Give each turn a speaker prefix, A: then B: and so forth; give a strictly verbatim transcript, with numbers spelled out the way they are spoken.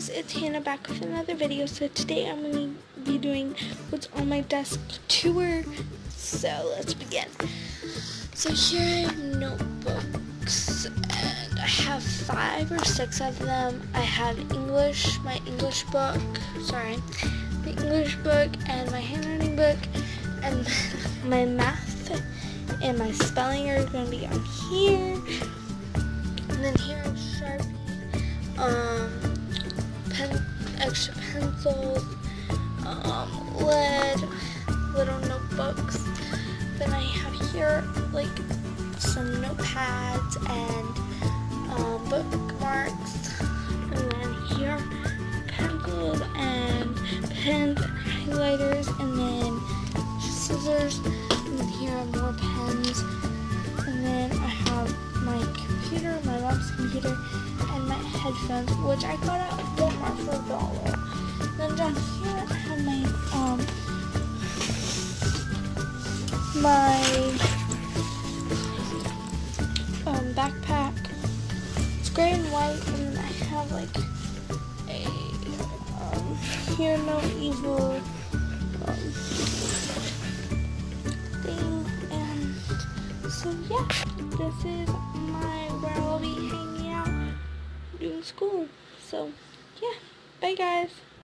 A: guys, it's Hannah back with another video. So today I'm going to be doing what's on my desk tour. So let's begin. So here I have notebooks, and I have five or six of them. I have English, my English book, sorry, the English book, and my handwriting book, and my math and my spelling are going to be on here. And then here are Sharpie, um, pen, extra pencils, um, lead, little notebooks. Then I have here like some notepads and um, bookmarks. And then here pencils and pens and highlighters, and then scissors. And then here are more pens. And then I have my computer, my mom's computer, and my headphones, which I got at Walmart for a dollar. Then down here I have my um my um backpack. It's gray and white, and I have like a um Hear No Evil um thing, and so yeah, this is my where I'll be hanging out doing school. So yeah, bye guys.